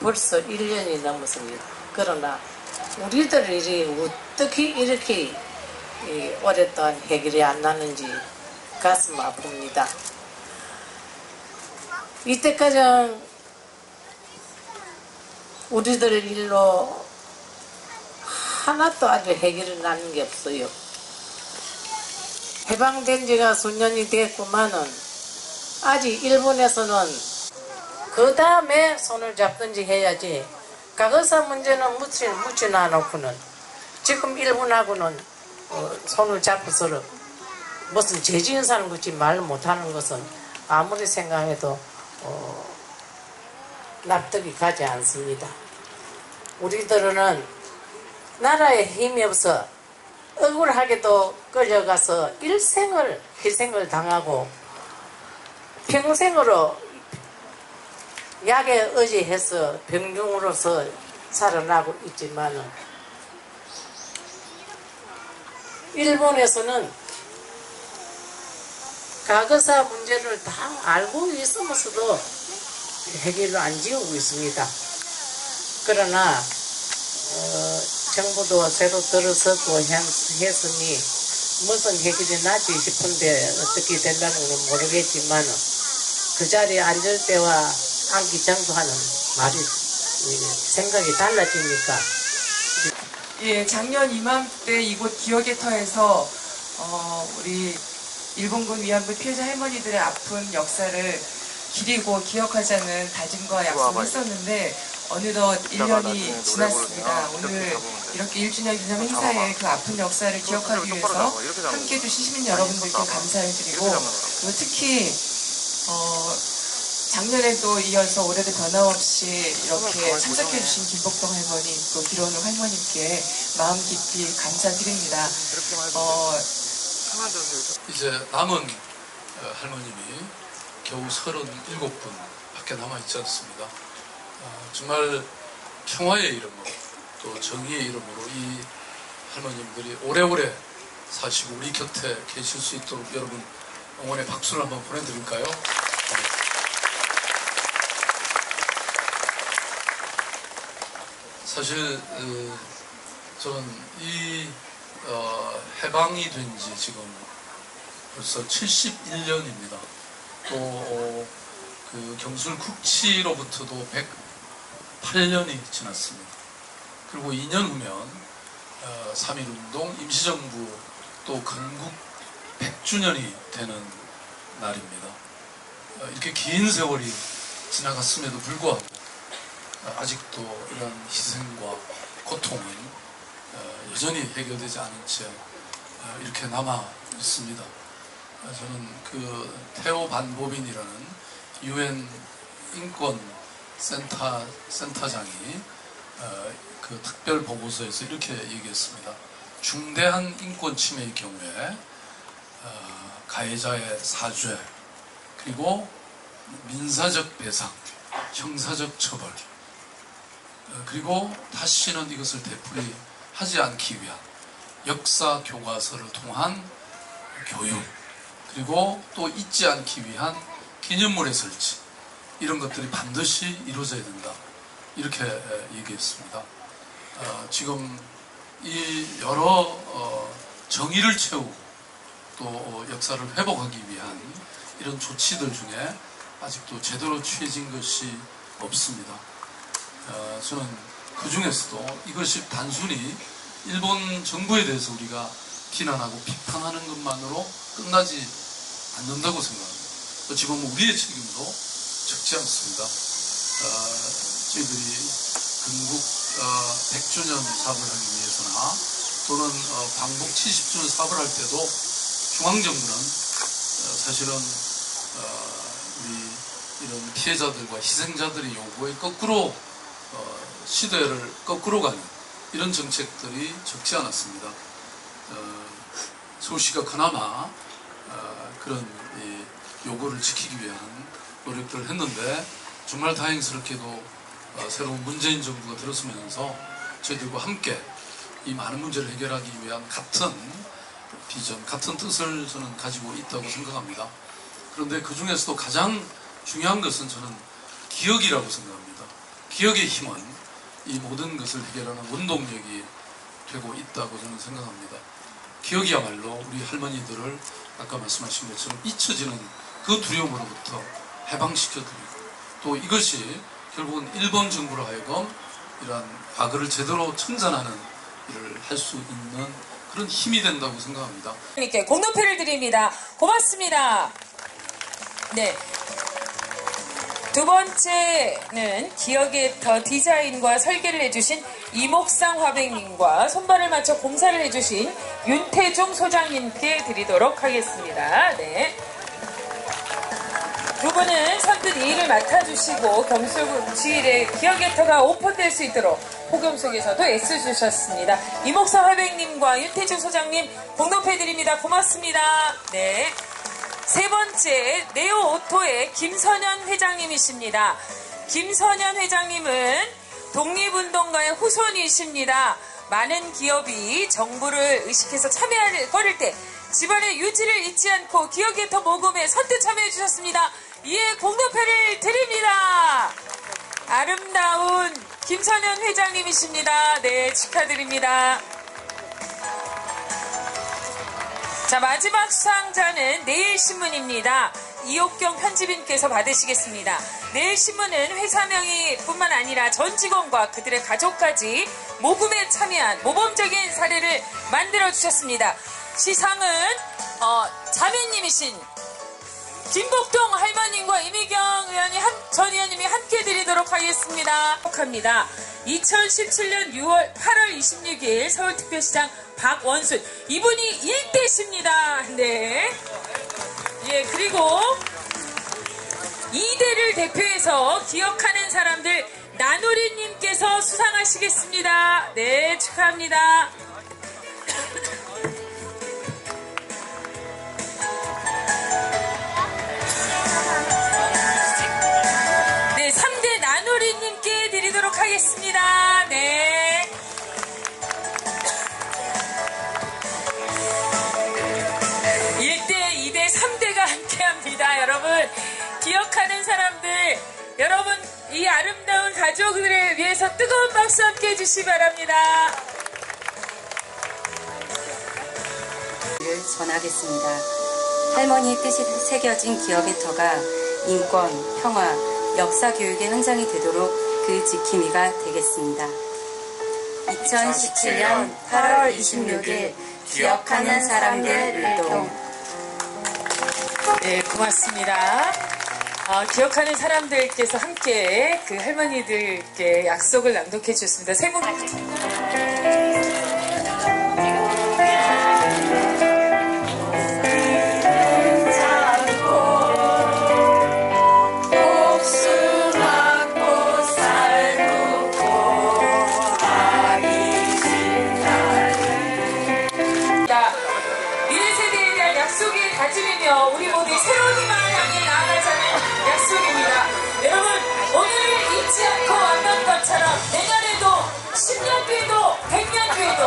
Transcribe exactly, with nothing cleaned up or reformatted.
벌써 일 년이 넘었습니다. 그러나 우리들이 어떻게 이렇게 오랫동안 해결이 안 나는지 가슴 아픕니다. 이때까지 우리들 일로 하나도 아주 해결이 나는 게 없어요. 해방된 지가 수년이 됐구만은 아직 일본에서는 그 다음에 손을 잡든지 해야지 과거사 문제는 묻지, 묻지 놔놓고는 지금 일본하고는 어, 손을 잡고서 무슨 죄지은 사는 것이 말 못하는 것은 아무리 생각해도 어, 납득이 가지 않습니다. 우리들은 나라에 힘이 없어 억울하게도 끌려가서 일생을 희생을 당하고 평생으로 약에 의지해서 병중으로서 살아나고 있지만은 일본에서는 과거사 문제를 다 알고 있으면서도 해결을 안 지우고 있습니다. 그러나 어, 정부도 새로 들어서고 했으니 무슨 해결이 나지 싶은데 어떻게 된다는 건 모르겠지만 그 자리에 앉을 때와 앉기 전도 하는 말이 생각이 달라지니까. 예, 작년 이맘때 이곳 기억의 터에서 어, 우리 일본군 위안부 피해자 할머니들의 아픈 역사를 기리고 기억하자는 다짐과 약속을 했었는데 어느덧 일 년이 지났습니다. 오늘 이렇게 일 주년 기념 행사에 그 아픈 역사를 기억하기 위해서 함께해 주신 시민 여러분들께 감사를 드리고 그리고 특히 어, 작년에도 이어서 올해도 변함없이 이렇게 참석해 주신 김복동 할머니 또 기론우 할머님께 마음 깊이 감사드립니다. 어, 이제 남은 할머님이 겨우 서른일곱 분밖에 남아있지 않습니다. 어, 정말 평화의 이름으로 또 정의의 이름으로 이 할머님들이 오래오래 사시고 우리 곁에 계실 수 있도록 여러분 응원의 박수를 한번 보내드릴까요? 네. 사실 어, 저는 이 어, 해방이 된 지 지금 벌써 칠십일 년입니다. 또 어, 그 경술 국치로부터도 백팔 년이 지났습니다. 그리고 이 년 후면 어, 삼일 운동 임시정부 또 건국 백 주년이 되는 날입니다. 어, 이렇게 긴 세월이 지나갔음에도 불구하고 어, 아직도 이런 희생과 고통은 어, 여전히 해결되지 않은 채 어, 이렇게 남아 있습니다. 어, 저는 그 테오 반보빈이라는 유엔 인권 센터 센터장이 어, 그 특별 보고서에서 이렇게 얘기했습니다. 중대한 인권 침해의 경우에 어, 가해자의 사죄 그리고 민사적 배상, 형사적 처벌 어, 그리고 다시는 이것을 되풀이하지 않기 위한 역사 교과서를 통한 교육 그리고 또 잊지 않기 위한 기념물의 설치 이런 것들이 반드시 이루어져야 된다 이렇게 얘기했습니다. 어, 지금 이 여러 어, 정의를 채우고 또 역사를 회복하기 위한 이런 조치들 중에 아직도 제대로 취해진 것이 없습니다. 어, 저는 그 중에서도 이것이 단순히 일본 정부에 대해서 우리가 비난하고 비판하는 것만으로 끝나지 않는다고 생각합니다. 어찌 보면 우리의 책임도 적지 않습니다. 어, 저희들이 건국 어, 백 주년 사업을 하기 위해서나 또는 어, 광복 칠십 주년 사업을 할 때도 중앙정부는 어, 사실은 어, 우리 이런 피해자들과 희생자들의 요구에 거꾸로 어, 시대를 거꾸로 가는 이런 정책들이 적지 않았습니다. 어, 서울시가 그나마 어, 그런 이 요구를 지키기 위한 노력들을 했는데 정말 다행스럽게도 어, 새로운 문재인 정부가 들어서면서 저희들과 함께 이 많은 문제를 해결하기 위한 같은 비전, 같은 뜻을 저는 가지고 있다고 생각합니다. 그런데 그 중에서도 가장 중요한 것은 저는 기억이라고 생각합니다. 기억의 힘은 이 모든 것을 해결하는 원동력이 되고 있다고 저는 생각합니다. 기억이야말로 우리 할머니들을 아까 말씀하신 것처럼 잊혀지는 그 두려움으로부터 해방시켜드리고, 또 이것이 결국은 일본 정부로 하여금 이러한 과거를 제대로 청산하는 일을 할 수 있는 그런 힘이 된다고 생각합니다. 이렇게 공동표를 드립니다. 고맙습니다. 네. 두 번째는 기억의 더 디자인과 설계를 해주신 이목상 화백님과 손발을 맞춰 공사를 해주신 윤태중 소장님께 드리도록 하겠습니다. 네. 두 분은 선뜻 이 일을 맡아주시고 경술지일의 기억의 터가 오픈될 수 있도록 폭염 속에서도 애써주셨습니다. 이목상 화백님과 윤태중 소장님 공동표 드립니다. 고맙습니다. 네. 세 번째, 네오오토의 김선현 회장님이십니다. 김선현 회장님은 독립운동가의 후손이십니다. 많은 기업이 정부를 의식해서 참여를 거릴 때 집안의 유지를 잊지 않고 기억의 터 모금에 선뜻 참여해 주셨습니다. 이에 공동표를 드립니다. 아름다운 김선현 회장님이십니다. 네, 축하드립니다. 자, 마지막 수상자는 내일신문입니다. 이옥경 편집인께서 받으시겠습니다. 내일신문은 회사명이 뿐만 아니라 전 직원과 그들의 가족까지 모금에 참여한 모범적인 사례를 만들어주셨습니다. 시상은 어, 자매님이신 김복동 할머님과 이미경 의원이 한, 전 의원님이 함께 드리도록 하겠습니다. 합니다. 이천십칠 년 유월 팔월 이십육일 서울특별시장 박원순, 이분이 일대십니다. 네. 예, 그리고 이대를 대표해서 기억하는 사람들 나누리님께서 수상하시겠습니다. 네, 축하합니다. 네, 삼대 나누리님께 드리도록 하겠습니다. 네. 일대, 이대, 삼대가 함께합니다. 여러분, 기억하는 사람들, 여러분 이 아름다운 가족들을 위해서 뜨거운 박수 함께 해주시기 바랍니다. 전하겠습니다. 할머니의 뜻이 새겨진 기억의 터가 인권, 평화, 역사 교육의 현장이 되도록 그 지킴이가 되겠습니다. 이천십칠 년 팔월 이십육일 기억하는 사람들 일동. 네, 고맙습니다. 어, 기억하는 사람들께서 함께 그 할머니들께 약속을 낭독해 주셨습니다. 세 분. 우리 모두 새로운 희망을 향해 나아가자는 약속입니다. 여러분, 오늘을 잊지 않고 왔던 것처럼 내년에도 십 년 뒤에도 백 년 뒤에도